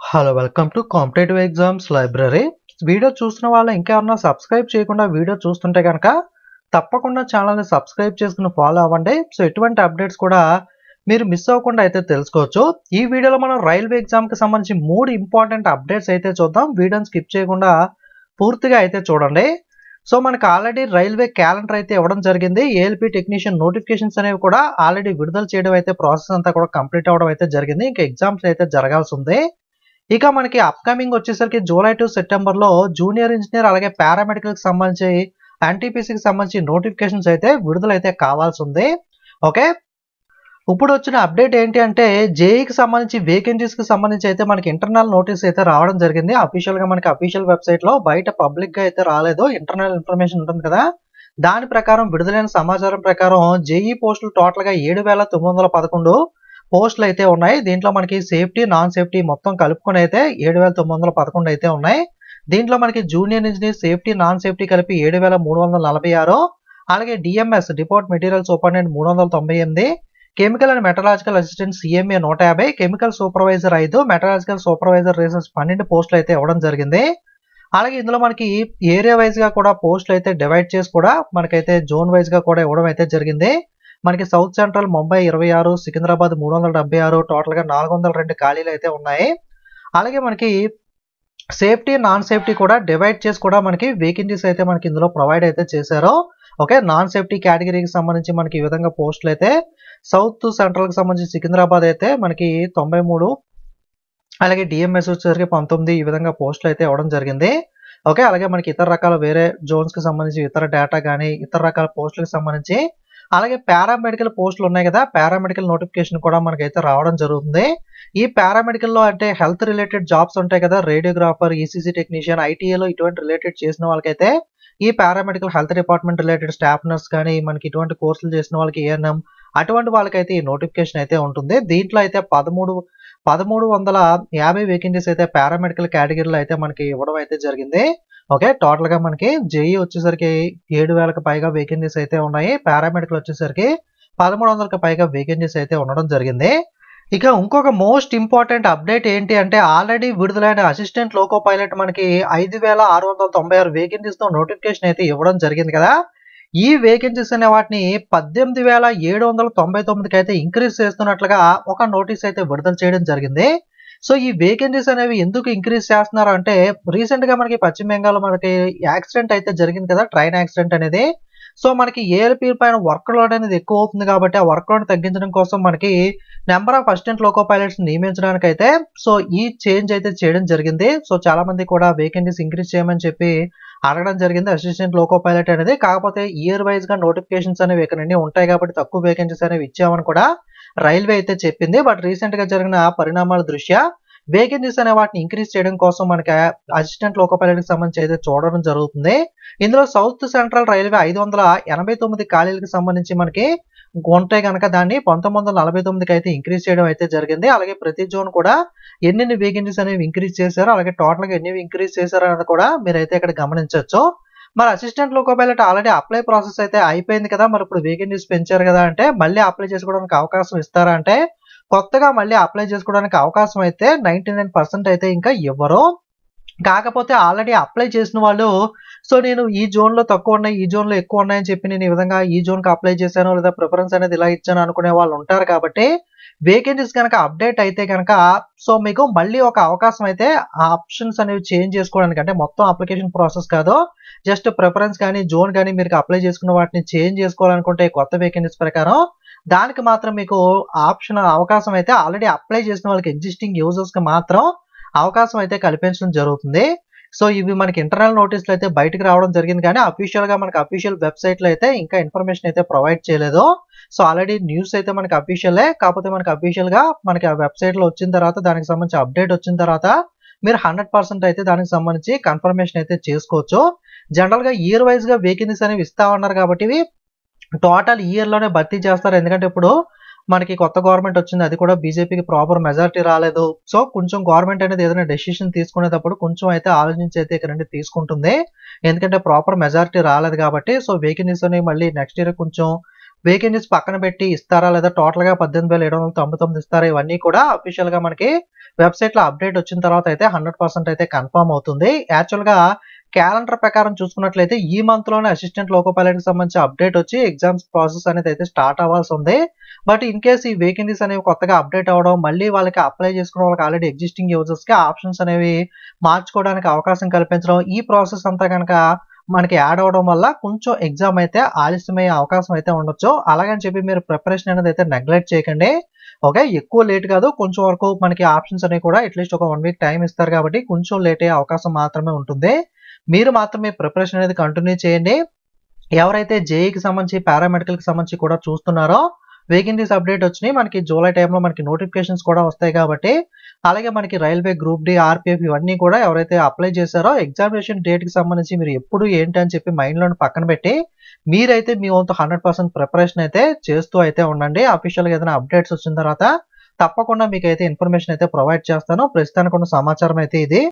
Hello welcome to competitive exams library. Video చూస్తున్న వాళ్ళు ఇంకెవరన్నా సబ్స్క్రైబ్ చేయకుండా వీడియో చూస్తుంటే కనుక తప్పకుండా ఛానల్ని సబ్స్క్రైబ్ చేసుకుని ఫాలో అవ్వండి. సో ఎటువంటి అప్డేట్స్ కూడా మీరు మిస్ అవ్వకుండా అయితే తెలుసుకోవచ్చు. ఈ వీడియోలో మనం రైల్వే ఎగ్జామ్కి సంబంధించి 3 ఇంపార్టెంట్ అప్డేట్స్ అయితే చూద్దాం. వీడియోని స్కిప్ చేయకుండా పూర్తిగా అయితే చూడండి. సో మనకు ఆల్రెడీ రైల్వే క్యాలెండర్ అయితే ఇవ్వడం జరిగింది. ఏఎల్పి టెక్నీషియన్ నోటిఫికేషన్స్ అనేవి కూడా ఆల్రెడీ విడుదల చేయడం అయితే ప్రాసెస్ అంతా కూడా కంప్లీట్ అవ్వడం అయితే జరిగింది. ఇంకా ఎగ్జామ్స్ అయితే జరగాల్సి ఉంది. ఇక మనకి అప్కమింగ్ వచ్చేసరికి జూలై టు సెప్టెంబర్లో జూనియర్ ఇంజనీర్ అలాగే పారామెడికల్కి సంబంధించి ఎన్టీపీసీకి సంబంధించి నోటిఫికేషన్స్ అయితే విడుదలైతే కావాల్సి ఉంది. ఓకే, ఇప్పుడు వచ్చిన అప్డేట్ ఏంటి అంటే జేఈకి సంబంధించి వేకెన్సీస్కి సంబంధించి అయితే మనకి ఇంటర్నల్ నోటీస్ అయితే రావడం జరిగింది. అఫీషియల్గా మనకి అఫీషియల్ వెబ్సైట్లో బయట పబ్లిక్గా అయితే రాలేదు. ఇంటర్నల్ ఇన్ఫర్మేషన్ ఉంటుంది కదా, దాని ప్రకారం విడుదలైన సమాచారం ప్రకారం జేఈ పోస్టులు టోటల్గా 7,911 పోస్టులు అయితే ఉన్నాయి. దీంట్లో మనకి సేఫ్టీ నాన్ సేఫ్టీ మొత్తం కలుపుకొని అయితే 7,911 అయితే ఉన్నాయి. దీంట్లో మనకి junior engineer safety non safety కలిపి 7,346, అలాగే DMS depot material superintendent 398, chemical and metallurgical assistant CMA 150, chemical supervisor 5, metallurgical supervisor research 12 పోస్టులు అయితే ఇవ్వడం జరిగింది. అలాగే ఇందులో మనకి ఏరియా వైజ్ గా కూడా పోస్టులు అయితే డివైడ్ చేసి కూడా మనకైతే జోన్ వైజ్ గా కూడా ఇవ్వడం అయితే జరిగింది. మనకి సౌత్ సెంట్రల్ ముంబై 26, సికింద్రాబాద్ 376, టోటల్గా 402 ఖాళీలు అయితే ఉన్నాయి. అలాగే మనకి సేఫ్టీ నాన్ సేఫ్టీ కూడా డివైడ్ చేసి కూడా మనకి వేకెన్సీస్ అయితే మనకి ఇందులో ప్రొవైడ్ అయితే చేశారు. ఓకే, నాన్ సేఫ్టీ కేటగిరీకి సంబంధించి మనకి ఈ విధంగా పోస్టులు అయితే సౌత్ సెంట్రల్కి సంబంధించి సికింద్రాబాద్ అయితే మనకి 93, అలాగే డిఎంఎస్ వచ్చేసరికి 19, ఈ విధంగా పోస్టులు అయితే ఇవ్వడం జరిగింది. ఓకే, అలాగే మనకి ఇతర రకాల వేరే జోన్స్కి సంబంధించి ఇతర డేటా కానీ ఇతర రకాల పోస్టులకు సంబంధించి అలాగే పారామెడికల్ పోస్టులు ఉన్నాయి కదా, పారామెడికల్ నోటిఫికేషన్ కూడా మనకైతే రావడం జరుగుతుంది. ఈ పారామెడికల్లో అంటే హెల్త్ రిలేటెడ్ జాబ్స్ ఉంటాయి కదా, రేడియోగ్రాఫర్, ఈసీసీ టెక్నీషియన్, ఐటీఏలో ఇటువంటి రిలేటెడ్ చేసిన వాళ్ళకైతే ఈ paramedical health department related staff nurse కానీ మనకి ఇటువంటి కోర్సులు చేసిన వాళ్ళకి ఏఎన్ఎం అటువంటి వాళ్ళకైతే ఈ నోటిఫికేషన్ అయితే ఉంటుంది. దీంట్లో అయితే 1,350 వేకెన్సీస్ అయితే పారామెడికల్ కేటగిరీలో అయితే మనకి ఇవ్వడం అయితే జరిగింది. ఓకే, టోటల్ గా మనకి జేఈ వచ్చేసరికి 7,000కి పైగా వేకెన్సీస్ అయితే ఉన్నాయి. పారామెడికల్ వచ్చేసరికి 1,300కి పైగా వేకెన్సీస్ అయితే ఉండడం జరిగింది. ఇక ఇంకొక మోస్ట్ ఇంపార్టెంట్ అప్డేట్ ఏంటి అంటే ఆల్రెడీ విడుదలైన అసిస్టెంట్ లోకో పైలట్ మనకి 5,696 వేకెన్సీస్ తో నోటిఫికేషన్ అయితే ఇవ్వడం జరిగింది కదా. ఈ వేకెన్సీస్ అనే వాటిని 18,799కి అయితే ఇంక్రీజ్ చేస్తున్నట్లుగా ఒక నోటీస్ అయితే విడుదల చేయడం జరిగింది. సో ఈ వేకెన్సీస్ అనేవి ఎందుకు ఇంక్రీజ్ చేస్తున్నారు అంటే రీసెంట్ గా మనకి పశ్చిమ బెంగాల్ మనకి యాక్సిడెంట్ అయితే జరిగింది కదా, ట్రైన్ యాక్సిడెంట్ అనేది. సో మనకి ఏఎల్పీ పైన వర్క్ లోడ్ అనేది ఎక్కువ అవుతుంది కాబట్టి ఆ వర్క్ లోడ్ తగ్గించడం కోసం మనకి number of assistant loco pilots నియమించడానికి అయితే సో ఈ చేంజ్ అయితే చేయడం జరిగింది. సో చాలా మంది కూడా వేకెన్సీస్ ఇంక్రీజ్ చేయమని చెప్పి అడగడం జరిగింది అసిస్టెంట్ లోకో పైలట్ అనేది. కాకపోతే ఇయర్ వైజ్ గా నోటిఫికేషన్స్ అనేవి ఇక్కడ నుండి ఉంటాయి కాబట్టి తక్కువ వేకెన్సీస్ అనేవి ఇచ్చామని కూడా రైల్వే అయితే చెప్పింది. బట్ రీసెంట్ గా జరిగిన పరిణామాల దృష్ట్యా వేకెన్సీస్ అనే వాటిని ఇంక్రీజ్ చేయడం కోసం మనకి అసిస్టెంట్ లోకో పైలట్ కి సంబంధించి అయితే చూడడం జరుగుతుంది. ఇందులో సౌత్ సెంట్రల్ రైల్వే 589 ఖాళీలకు సంబంధించి మనకి ఉంటే కనుక దాన్ని 1949కి అయితే ఇంక్రీజ్ చేయడం అయితే జరిగింది. అలాగే ప్రతి జోన్ కూడా ఎన్ని వేకెన్సీస్ అనేవి ఇంక్రీజ్ చేశారో అలాగే టోటల్ గా ఎన్ని ఇంక్రీజ్ చేశారో అనేది కూడా మీరైతే ఇక్కడ గమనించవచ్చు. మరి assistant loco pilot already apply process అయితే అయిపోయింది కదా, మరి ఇప్పుడు వేకెన్సీస్ పెంచారు కదా అంటే మళ్ళీ అప్లై చేసుకోవడానికి అవకాశం ఇస్తారా అంటే కొత్తగా మళ్ళీ అప్లై చేసుకోవడానికి అవకాశం అయితే 99% అయితే ఇంకా ఇవ్వరు. కాకపోతే ఆల్రెడీ అప్లై చేసిన వాళ్ళు సో నేను ఈ జోన్ లో తక్కువ ఉన్నాయి ఈ జోన్ లో ఎక్కువ ఉన్నాయని చెప్పి నేను ఈ విధంగా ఈ జోన్ కి అప్లై చేశాను లేదా ప్రిఫరెన్స్ అనేది ఇలా ఇచ్చాను అనుకునే వాళ్ళు ఉంటారు కాబట్టి వేకెన్సీస్ కనుక అప్డేట్ అయితే కనుక సో మీకు మళ్ళీ ఒక అవకాశం అయితే ఆ ఆప్షన్స్ అనేవి చేంజ్ చేసుకోవడానికి, అంటే మొత్తం అప్లికేషన్ ప్రాసెస్ కాదు, జస్ట్ ప్రిఫరెన్స్ కానీ జోన్ కానీ మీరు అప్లై చేసుకున్న వాటిని చేంజ్ చేసుకోవాలనుకుంటే కొత్త వేకెన్సీస్ ప్రకారం దానికి మాత్రం మీకు ఆప్షన్ అవకాశం అయితే ఆల్రెడీ అప్లై చేసిన వాళ్ళకి ఎగ్జిస్టింగ్ యూజర్స్ కి మాత్రం అవకాశం అయితే కల్పించడం జరుగుతుంది. సో ఇవి మనకి ఇంటర్నల్ నోటీసులు అయితే బయటకు రావడం జరిగింది కానీ అఫీషియల్ గా మనకి అఫీషియల్ వెబ్సైట్ లో అయితే ఇంకా ఇన్ఫర్మేషన్ అయితే ప్రొవైడ్ చేయలేదు. సో ఆల్రెడీ న్యూస్ అయితే మనకి అఫీషియలే, కాకపోతే మనకి అఫీషియల్ గా మనకి ఆ వెబ్సైట్ లో వచ్చిన తర్వాత దానికి సంబంధించి అప్డేట్ వచ్చిన తర్వాత మీరు 100% అయితే దానికి సంబంధించి కన్ఫర్మేషన్ అయితే చేసుకోవచ్చు. జనరల్ గా ఇయర్ వైజ్ గా వేకెన్సీస్ అనేవి ఇస్తా ఉన్నారు కాబట్టి ఇవి టోటల్ ఇయర్ లోనే భర్తీ చేస్తారు. ఎందుకంటే ఇప్పుడు మనకి కొత్త గవర్నమెంట్ వచ్చింది, అది కూడా బీజేపీకి ప్రాపర్ మెజారిటీ రాలేదు. సో కొంచెం గవర్నమెంట్ అనేది ఏదైనా డెసిషన్ తీసుకునేటప్పుడు కొంచెం అయితే ఆలోచించి అయితే ఇక్కడ నుండి తీసుకుంటుంది, ఎందుకంటే ప్రాపర్ మెజారిటీ రాలేదు కాబట్టి. సో వేకెన్సీస్ అనేవి మళ్ళీ నెక్స్ట్ ఇయర్ కొంచెం వేకెన్సీస్ పక్కన పెట్టి ఇస్తారా లేదా టోటల్ గా 18,799 ఇస్తారా, ఇవన్నీ కూడా అఫీషియల్ గా మనకి వెబ్సైట్లో అప్డేట్ వచ్చిన తర్వాత అయితే 100% అయితే కన్ఫర్మ్ అవుతుంది. యాక్చువల్‌గా క్యాలెండర్ ప్రకారం చూసుకున్నట్లయితే ఈ మంత్‌లోనే అసిస్టెంట్ లోకో పైలట్‌కి సంబంధించి అప్డేట్ వచ్చి ఎగ్జామ్స్ ప్రాసెస్ అనేది అయితే స్టార్ట్ అవ్వాల్సి ఉంది. బట్ ఇన్ కేస్ ఈ వేకెన్సీస్ అనేవి కొత్తగా అప్డేట్ అవ్వడం, మళ్ళీ వాళ్ళకి అప్లై చేసుకున్న వాళ్ళకి ఆల్రెడీ ఎగ్జిస్టింగ్ యూజర్స్‌కి ఆప్షన్స్ అనేవి మార్చుకోవడానికి అవకాశం కల్పించడం, ఈ ప్రాసెస్ అంతా గనక మనకి యాడ్ అవ్వడం వల్ల కొంచెం ఎగ్జామ్ అయితే ఆలస్యమయ్యే అవకాశం అయితే ఉండొచ్చు. అలాగని చెప్పి మీరు ప్రిపరేషన్ అనేది అయితే నెగ్లెక్ట్ చేయకండి. ఓకే. ఎక్కువ లేట్ కాదు. కొంచెం వరకు మనకి ఆప్షన్స్ అనేవి కూడా అట్‌లీస్ట్ ఒక 1 వీక్ టైమ్ ఇస్తారు కాబట్టి కొంచెం లేట్ అయ్యే అవకాశం మాత్రమే ఉంటుంది. మీరు మాత్రం మీ ప్రిపరేషన్ అనేది కంటిన్యూ చేయండి. ఎవరైతే జేఈకి సంబంధించి, పారామెడికల్‌కి సంబంధించి కూడా చూస్తున్నారో వేకెన్సీస్ అప్డేట్ వచ్చినాయి. మనకి జూలై టైంలో మనకి నోటిఫికేషన్స్ కూడా వస్తాయి కాబట్టి, అలాగే మనకి రైల్వే గ్రూప్ డి, ఆర్‌పీఎఫ్ ఇవన్నీ కూడా ఎవరైతే అప్లై చేశారో ఎగ్జామినేషన్ డేట్‌కి సంబంధించి మీరు ఎప్పుడు ఏంటి అని చెప్పి మైండ్‌లోని పక్కన పెట్టి, మీరైతే మీ వంతు 100% ప్రిపరేషన్ అయితే చేస్తూ అయితే ఉండండి. అఫీషియల్‌గా ఏదైనా అప్డేట్స్ వచ్చిన తర్వాత తప్పకుండా మీకైతే ఇన్ఫర్మేషన్ అయితే ప్రొవైడ్ చేస్తాను. ప్రస్తుతానికి ఉన్న సమాచారం అయితే ఇది.